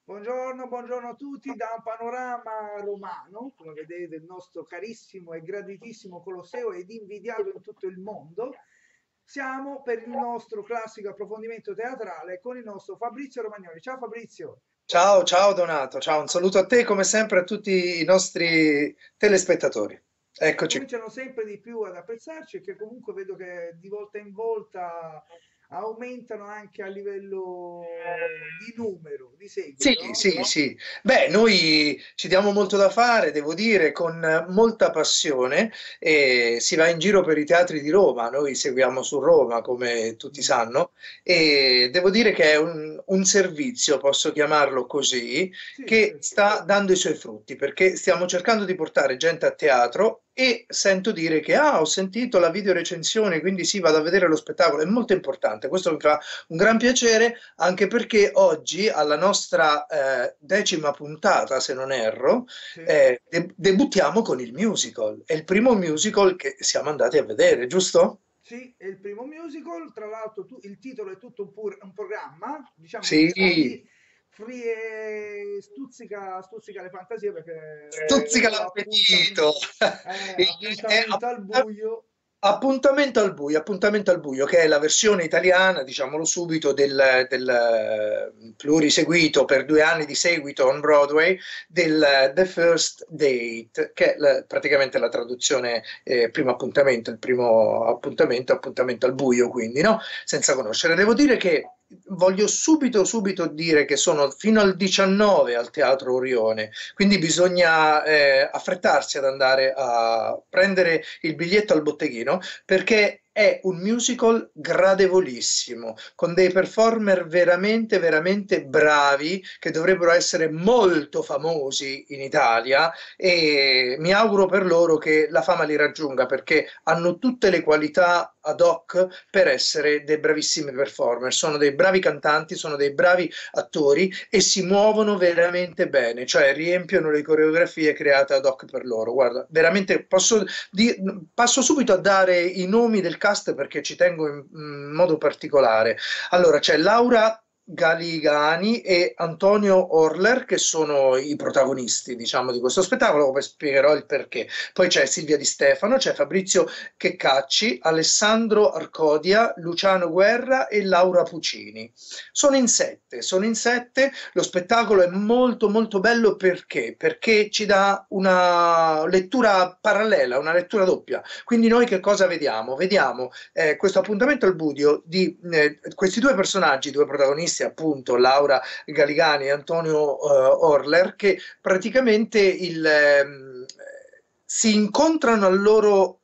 Buongiorno, buongiorno a tutti da un panorama romano, come vedete il nostro carissimo e graditissimo Colosseo ed invidiato in tutto il mondo. Siamo per il nostro classico approfondimento teatrale con il nostro Fabrizio Romagnoli. Ciao Fabrizio! Ciao, ciao Donato, ciao, un saluto a te come sempre e a tutti i nostri telespettatori. Eccoci. Cominciano sempre di più ad apprezzarci e che comunque vedo che di volta in volta aumentano anche a livello di numero, di Sì, seguito, no? sì, sì. Beh, noi ci diamo molto da fare, devo dire, con molta passione e si va in giro per i teatri di Roma. Noi seguiamo su Roma, come tutti Mm. sanno, e devo dire che è un servizio, posso chiamarlo così, Sì, che certo. sta dando i suoi frutti, perché stiamo cercando di portare gente a teatro e sento dire che, ho sentito la videorecensione, quindi sì, vado a vedere lo spettacolo. È molto importante, questo mi fa un gran piacere anche perché oggi, alla nostra decima puntata, se non erro, Sì. debuttiamo con il musical. È il primo musical che siamo andati a vedere, giusto? Sì, è il primo musical, tra l'altro il titolo è tutto un programma, diciamo Sì, stuzzica le fantasie perché stuzzica essendo l'appetito. È appuntamento al buio. Appuntamento al buio, che è la versione italiana, diciamolo subito, del pluriseguito per 2 anni di seguito on Broadway del The First Date, che è praticamente la traduzione primo appuntamento, il primo appuntamento, appuntamento al buio, quindi, no? Senza conoscere. Devo dire che voglio subito dire che sono fino al 19 al Teatro Orione, quindi bisogna affrettarsi ad andare a prendere il biglietto al botteghino perché è un musical gradevolissimo, con dei performer veramente bravi che dovrebbero essere molto famosi in Italia e mi auguro per loro che la fama li raggiunga perché hanno tutte le qualità ad hoc per essere dei bravissimi performer, sono dei bravi cantanti, sono dei bravi attori e si muovono veramente bene, cioè riempiono le coreografie create ad hoc per loro. Guarda, veramente passo subito a dare i nomi del cast perché ci tengo in modo particolare. Allora, c'è Laura Galigani e Antonio Orler che sono i protagonisti, diciamo, di questo spettacolo, poi spiegherò il perché. Poi c'è Silvia Di Stefano, c'è Fabrizio Checcacci, Alessandro Arcodia, Luciano Guerra e Laura Puccini. Sono in sette, lo spettacolo è molto bello perché? Perché ci dà una lettura parallela, una lettura doppia. Quindi noi che cosa vediamo? Vediamo questo appuntamento al buio di questi due personaggi, due protagonisti appunto, Laura Galigani e Antonio Orler, che praticamente si incontrano al loro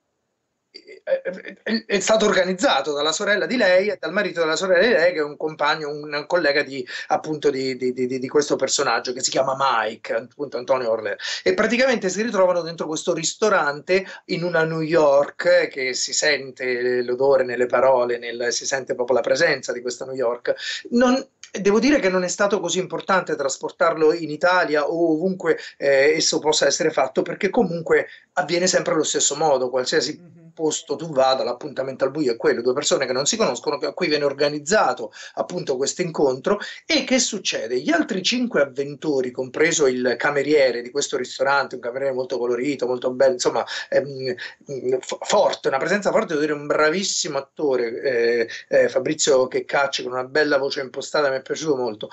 è stato organizzato dalla sorella di lei e dal marito della sorella di lei, che è un compagno, un collega di, appunto, di questo personaggio che si chiama Mike, appunto Antonio Orler. E praticamente si ritrovano dentro questo ristorante in una New York che si sente l'odore nelle parole, si sente proprio la presenza di questa New York. Devo dire che non è stato così importante trasportarlo in Italia o ovunque esso possa essere fatto, perché comunque avviene sempre allo stesso modo, qualsiasi Mhm. posto tu vada, l'appuntamento al buio è quello, due persone che non si conoscono, a cui viene organizzato appunto questo incontro. E che succede? Gli altri cinque avventori, compreso il cameriere di questo ristorante, un cameriere molto colorito, molto bello, insomma, forte, una presenza forte, devo dire un bravissimo attore, Fabrizio Checcacci, con una bella voce impostata, mi è piaciuto molto.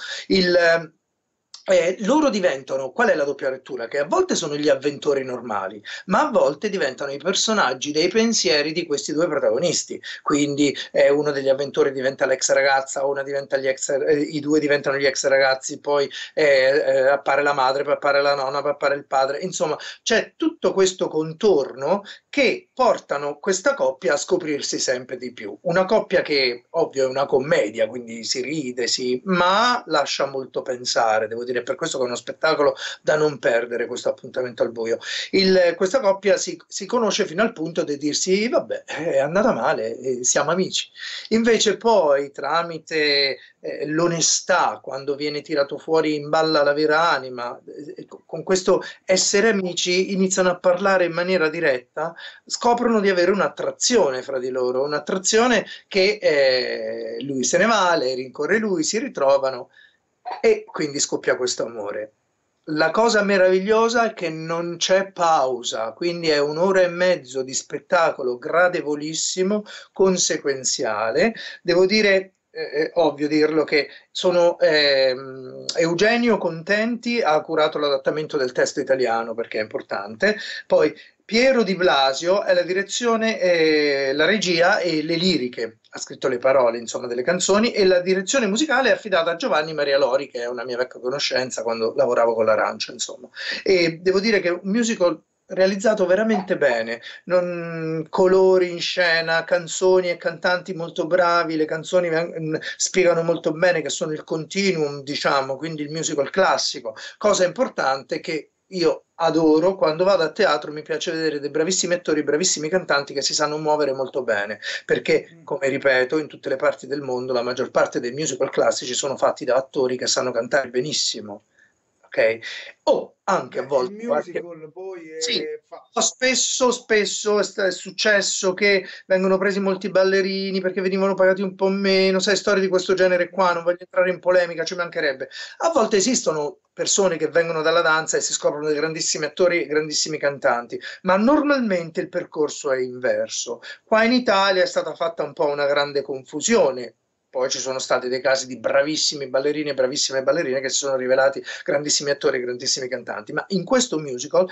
Loro diventano, qual è la doppia lettura? Che a volte sono gli avventori normali, ma a volte diventano i personaggi dei pensieri di questi due protagonisti. Quindi uno degli avventori diventa l'ex ragazza, una diventa i due diventano gli ex ragazzi, poi appare la madre, poi appare la nonna, poi appare il padre. Insomma, c'è tutto questo contorno che portano questa coppia a scoprirsi sempre di più. Una coppia che, ovvio, è una commedia, quindi si ride, ma lascia molto pensare, devo dire, è per questo che è uno spettacolo da non perdere, questo appuntamento al buio. Questa coppia si conosce fino al punto di dirsi, vabbè, è andata male, siamo amici. Invece poi, tramite l'onestà, quando viene tirato fuori in balla la vera anima, con questo essere amici iniziano a parlare in maniera diretta, scoprono di avere un'attrazione fra di loro, un'attrazione che lui se ne va, lei rincorre lui, si ritrovano e quindi scoppia questo amore. La cosa meravigliosa è che non c'è pausa, quindi è un'ora e mezzo di spettacolo gradevolissimo, conseguenziale. Devo dire, è ovvio dirlo, che sono, Eugenio Contenti ha curato l'adattamento del testo italiano perché è importante, poi Piero Di Blasio è la direzione, la regia e le liriche, ha scritto le parole, insomma, delle canzoni, e la direzione musicale è affidata a Giovanni Maria Lori, che è una mia vecchia conoscenza quando lavoravo con l'Arancia, insomma. E devo dire che è un musical realizzato veramente bene, colori in scena, canzoni e cantanti molto bravi, le canzoni spiegano molto bene che sono il continuum, diciamo, quindi il musical classico. Cosa importante che io adoro, quando vado a teatro mi piace vedere dei bravissimi attori, bravissimi cantanti che si sanno muovere molto bene, perché, come ripeto, in tutte le parti del mondo la maggior parte dei musical classici sono fatti da attori che sanno cantare benissimo, ok? O anche a Beh, il volte qualche... musical poi Sì, è spesso è successo che vengono presi molti ballerini perché venivano pagati un po' meno, sai, storie di questo genere qua, non voglio entrare in polemica, ci mancherebbe. A volte esistono persone che vengono dalla danza e si scoprono dei grandissimi attori e grandissimi cantanti, ma normalmente il percorso è inverso. Qua in Italia è stata fatta un po' una grande confusione. Poi ci sono stati dei casi di bravissimi ballerini e bravissime ballerine che si sono rivelati grandissimi attori e grandissimi cantanti, ma in questo musical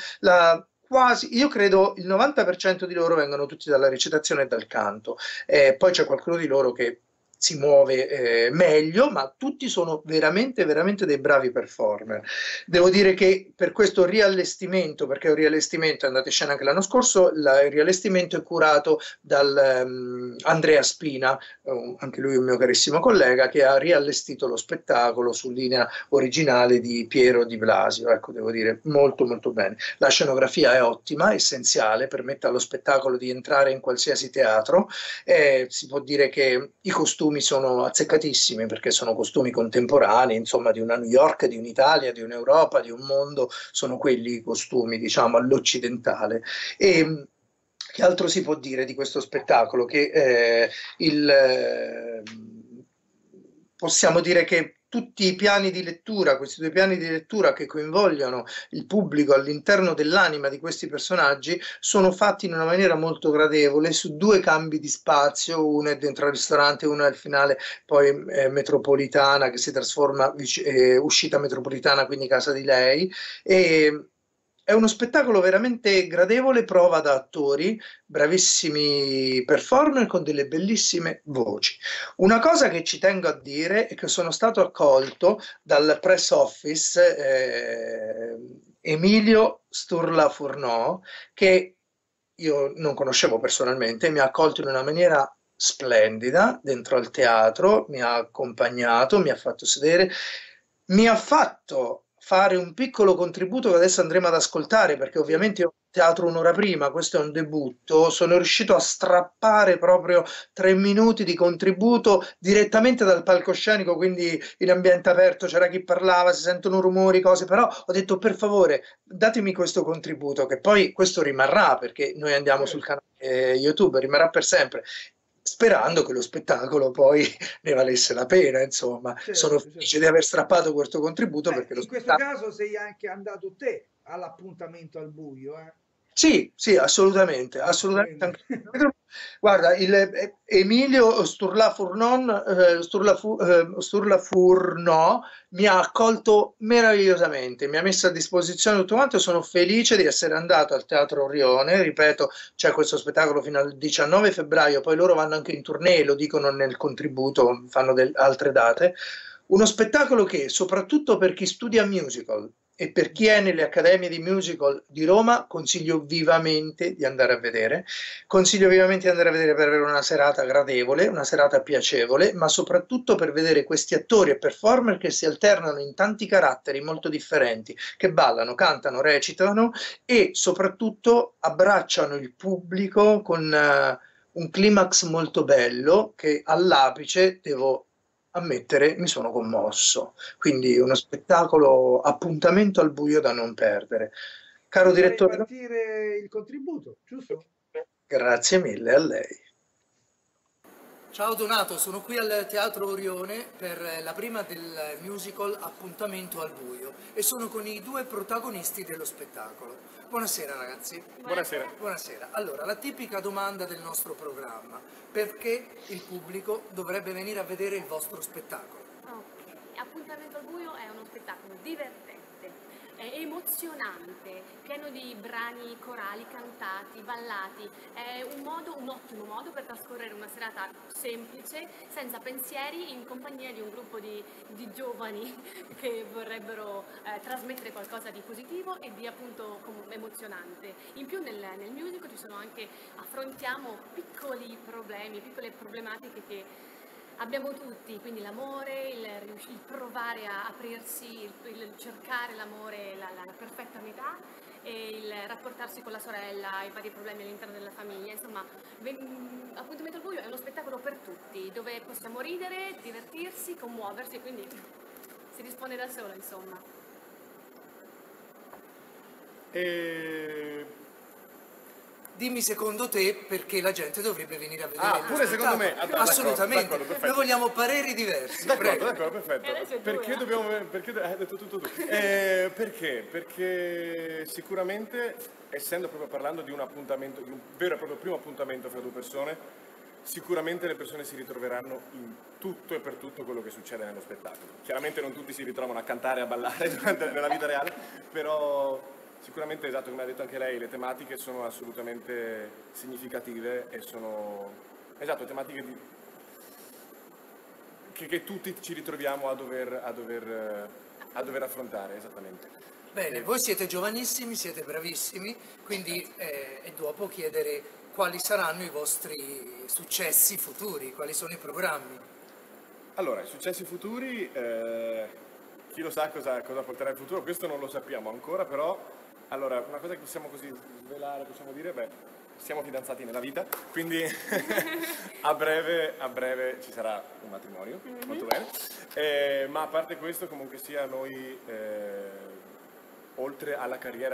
io credo il 90% di loro vengono tutti dalla recitazione e dal canto. Poi c'è qualcuno di loro che si muove meglio, ma tutti sono veramente, veramente dei bravi performer. Devo dire che per questo riallestimento, perché è un riallestimento, è andato in scena anche l'anno scorso, il riallestimento è curato dal Andrea Spina, anche lui un mio carissimo collega, che ha riallestito lo spettacolo su linea originale di Piero Di Blasio. Ecco, devo dire molto molto bene. La scenografia è ottima, essenziale, permette allo spettacolo di entrare in qualsiasi teatro. Si può dire che i costumi sono azzeccatissimi perché sono costumi contemporanei, insomma, di una New York, di un'Italia, di un'Europa, di un mondo, sono quelli i costumi, diciamo, all'occidentale. E che altro si può dire di questo spettacolo? Che possiamo dire che tutti i piani di lettura, questi due piani di lettura che coinvolgono il pubblico all'interno dell'anima di questi personaggi, sono fatti in una maniera molto gradevole su due cambi di spazio, uno è dentro al ristorante, uno è al finale, poi metropolitana che si trasforma uscita metropolitana, quindi casa di lei. E, è uno spettacolo veramente gradevole, prova da attori, bravissimi performer con delle bellissime voci. Una cosa che ci tengo a dire è che sono stato accolto dal press office Emilio Sturla Furnò, che io non conoscevo personalmente, mi ha accolto in una maniera splendida dentro al teatro, mi ha accompagnato, mi ha fatto sedere, mi ha fatto fare un piccolo contributo che adesso andremo ad ascoltare, perché sì. ovviamente io teatro un'ora prima, questo è un debutto, sono riuscito a strappare proprio 3 minuti di contributo direttamente dal palcoscenico, quindi in ambiente aperto c'era chi parlava, si sentono rumori, cose, però ho detto per favore datemi questo contributo, che poi questo rimarrà perché noi andiamo sul Certo, canale YouTube, rimarrà per sempre. Sperando che lo spettacolo poi ne valesse la pena, insomma, sono certo, felice certo. di aver strappato questo contributo Beh, perché lo in questo spettacolo... caso sei anche andato te all'appuntamento al buio, eh? Sì, sì, assolutamente, assolutamente. Quindi, Guarda, Emilio Sturla Furnò mi ha accolto meravigliosamente, mi ha messo a disposizione tutto quanto. Sono felice di essere andato al Teatro Orione. Ripeto, c'è questo spettacolo fino al 19 febbraio, poi loro vanno anche in tournée, lo dicono nel contributo, fanno altre date. Uno spettacolo che, soprattutto per chi studia musical e per chi è nelle accademie di musical di Roma, consiglio vivamente di andare a vedere. Consiglio vivamente di andare a vedere per avere una serata gradevole, una serata piacevole, ma soprattutto per vedere questi attori e performer che si alternano in tanti caratteri molto differenti, che ballano, cantano, recitano e soprattutto abbracciano il pubblico con un climax molto bello che all'apice, devo ammettere, mi sono commosso. Quindi uno spettacolo, appuntamento al buio da non perdere. Caro quindi farei direttore, partire il contributo, giusto? grazie mille a lei. Ciao Donato, sono qui al Teatro Orione per la prima del musical Appuntamento al buio e sono con i due protagonisti dello spettacolo. Buonasera ragazzi. Buonasera. Buonasera. Allora, la tipica domanda del nostro programma: perché il pubblico dovrebbe venire a vedere il vostro spettacolo? Ok, Appuntamento al buio è uno spettacolo divertente, è emozionante, pieno di brani corali cantati, ballati, è un ottimo modo per trascorrere una serata semplice, senza pensieri, in compagnia di un gruppo di giovani che vorrebbero trasmettere qualcosa di positivo e di appunto emozionante. In più nel musical ci sono anche, affrontiamo piccoli problemi, piccole problematiche che abbiamo tutti, quindi l'amore, il provare a aprirsi, il cercare l'amore, la perfetta metà, e il rapportarsi con la sorella, i vari problemi all'interno della famiglia. Insomma, Appuntamento al buio è uno spettacolo per tutti, dove possiamo ridere, divertirsi, commuoversi, quindi si risponde da solo, insomma. Dimmi secondo te perché la gente dovrebbe venire a vedere il pure secondo me. Assolutamente, d'accordo, perfetto. noi vogliamo pareri diversi. D'accordo, E perfetto. adesso è Perché tua. dobbiamo. Perché hai detto tutto tu. Perché? Perché sicuramente, essendo proprio parlando di un appuntamento, di un vero e proprio primo appuntamento fra due persone, sicuramente le persone si ritroveranno in tutto e per tutto quello che succede nello spettacolo. Chiaramente non tutti si ritrovano a cantare e a ballare nella vita reale, però sicuramente, esatto, come ha detto anche lei, le tematiche sono assolutamente significative e sono, esatto, tematiche che tutti ci ritroviamo a dover affrontare, esattamente. Bene, voi siete giovanissimi, siete bravissimi, quindi è dopo chiedere quali saranno i vostri successi futuri, quali sono i programmi. Allora, i successi futuri, chi lo sa cosa porterà il futuro, questo non lo sappiamo ancora, però, allora, una cosa che possiamo così svelare, possiamo dire, siamo fidanzati nella vita, quindi a breve ci sarà un matrimonio, molto bene, ma a parte questo, comunque sia, noi, oltre alla carriera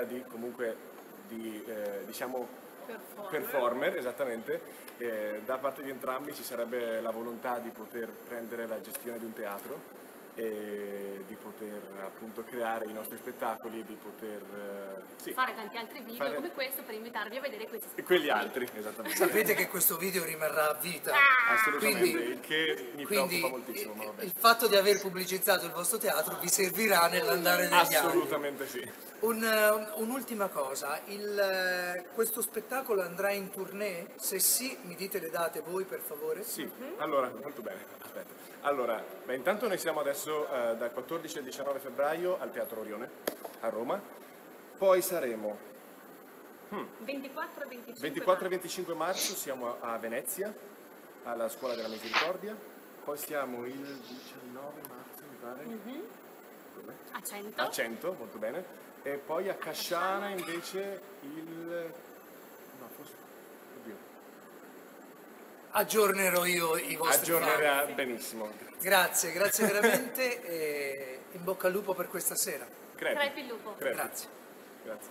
diciamo, performer, esattamente, da parte di entrambi ci sarebbe la volontà di poter prendere la gestione di un teatro e di poter appunto creare i nostri spettacoli, di poter Fare tanti altri video come questo per invitarvi a vedere questi e quegli altri, esattamente. Sapete che questo video rimarrà a vita, Assolutamente, quindi, il che mi preoccupa moltissimo, ma vabbè. il fatto di aver pubblicizzato il vostro teatro vi servirà nell'andare degli anni. Assolutamente sì. Un'ultima cosa, questo spettacolo andrà in tournée? Se sì, mi dite le date voi per favore? Sì, allora, molto bene, aspetta. Allora, intanto noi siamo adesso dal 14 al 19 febbraio al Teatro Orione a Roma, poi saremo 24 e 25 24 e 25 marzo siamo a Venezia, alla Scuola della Misericordia, poi siamo il 19 marzo, mi pare, dov'è? a 100. A 100, molto bene, e poi a Casciana invece no, forse, oddio, Aggiornerò io i vostri aggiornerà fan. benissimo. Grazie veramente e in bocca al lupo per questa sera. Crepi il lupo. Crepi. Grazie. Grazie.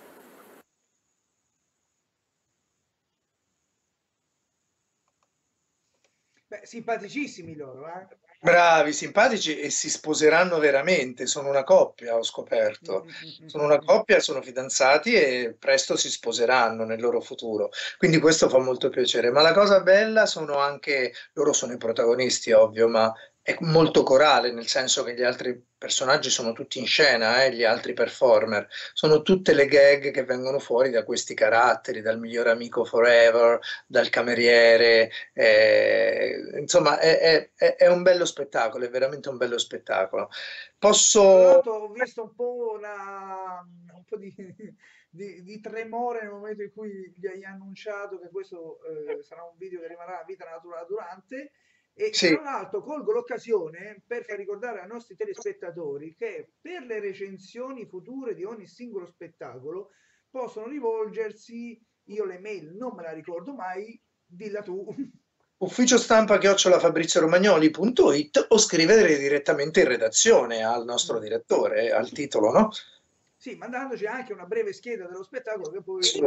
Beh, simpaticissimi loro, eh? Bravi, simpatici e si sposeranno veramente. Sono una coppia, ho scoperto. Sono una coppia, sono fidanzati e presto si sposeranno nel loro futuro. Quindi questo fa molto piacere. Ma la cosa bella sono anche, loro sono i protagonisti, ovvio, ma è molto corale, nel senso che gli altri personaggi sono tutti in scena, gli altri performer. Sono tutte le gag che vengono fuori da questi caratteri, dal miglior amico forever, dal cameriere. Insomma, è un bello spettacolo, è veramente un bello spettacolo. Tra Posso... l'altro ho visto un po', un po' di tremore nel momento in cui gli hai annunciato che questo sarà un video che rimarrà a vita naturale durante. E Sì, tra l'altro colgo l'occasione per far ricordare ai nostri telespettatori che per le recensioni future di ogni singolo spettacolo possono rivolgersi, io le mail non me la ricordo mai, dilla tu. ufficio stampa @fabrizio-romagnoli.it o scrivere direttamente in redazione al nostro direttore, al titolo, no? Sì, mandandoci anche una breve scheda dello spettacolo che poi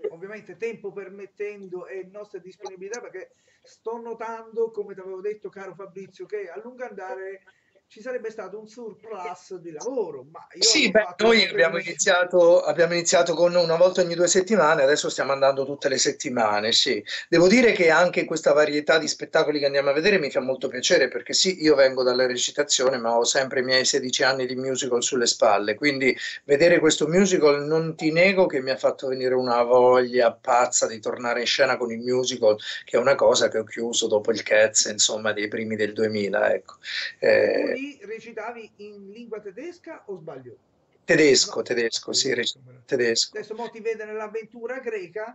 ovviamente tempo permettendo e nostra disponibilità, perché sto notando, come ti avevo detto caro Fabrizio, che a lungo andare ci sarebbe stato un surplus di lavoro, ma io Sì, avevo beh, fatto una noi previsione. abbiamo iniziato con una volta ogni 2 settimane, adesso stiamo andando tutte le settimane, sì. Devo dire che anche questa varietà di spettacoli che andiamo a vedere mi fa molto piacere, perché sì, io vengo dalla recitazione, ma ho sempre i miei 16 anni di musical sulle spalle, quindi vedere questo musical non ti nego che mi ha fatto venire una voglia pazza di tornare in scena con il musical, che è una cosa che ho chiuso dopo il Cats, insomma, dei primi del 2000, ecco. Tu Eh, lì recitavi in lingua tedesca o sbaglio? Tedesco, No, tedesco, sì, tedesco. Però. tedesco. Adesso mo ti vede nell'avventura greca.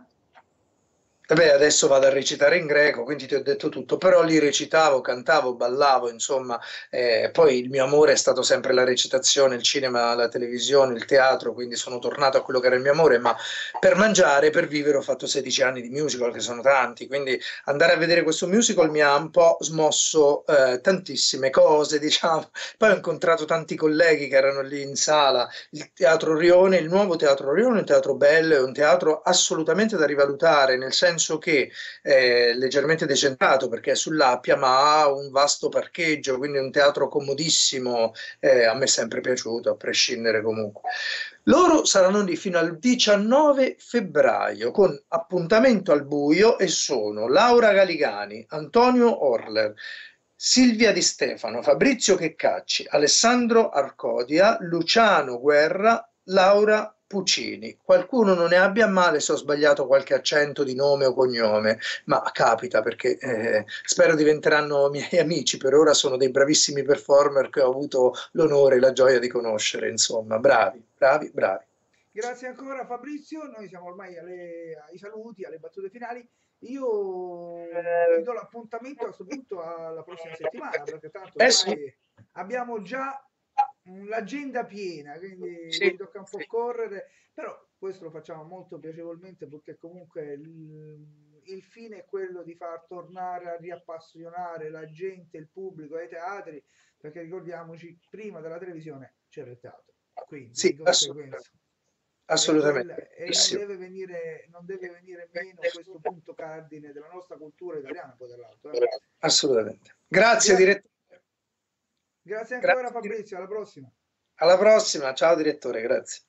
Vabbè, adesso vado a recitare in greco, quindi ti ho detto tutto, però lì recitavo, cantavo, ballavo, insomma, poi il mio amore è stato sempre la recitazione, il cinema, la televisione, il teatro, quindi sono tornato a quello che era il mio amore, ma per mangiare, per vivere ho fatto 16 anni di musical, che sono tanti, quindi andare a vedere questo musical mi ha un po' smosso tantissime cose, diciamo, poi ho incontrato tanti colleghi che erano lì in sala, il Teatro Orione, il nuovo Teatro Orione è un teatro bello, è un teatro assolutamente da rivalutare, nel senso che è leggermente decentrato perché è sull'Appia, ma ha un vasto parcheggio, quindi è un teatro comodissimo, a me è sempre piaciuto, a prescindere comunque. Loro saranno lì fino al 19 febbraio con appuntamento al buio e sono Laura Galigani, Antonio Orler, Silvia Di Stefano, Fabrizio Checcacci, Alessandro Arcodia, Luciano Guerra, Laura Puccini. Qualcuno non ne abbia a male se ho sbagliato qualche accento di nome o cognome, ma capita perché spero diventeranno miei amici. Per ora sono dei bravissimi performer che ho avuto l'onore e la gioia di conoscere. Insomma, bravi, bravi, bravi. Grazie ancora Fabrizio, noi siamo ormai ai saluti, alle battute finali. Io ti do l'appuntamento a questo punto alla prossima settimana, perché tanto Sì, ormai abbiamo già l'agenda piena, quindi sì, ci tocca un po' sì. correre, però questo lo facciamo molto piacevolmente perché comunque il fine è quello di far tornare a riappassionare la gente, il pubblico ai teatri, perché ricordiamoci, prima della televisione c'era il teatro, quindi di Sì, conseguenza assolutamente. e Benissimo. non deve venire meno questo punto cardine della nostra cultura italiana, poi dall'altro. Eh. Assolutamente. Grazie, Gra- direttore. grazie ancora Grazie, Fabrizio, alla prossima. alla prossima. Ciao, direttore, grazie.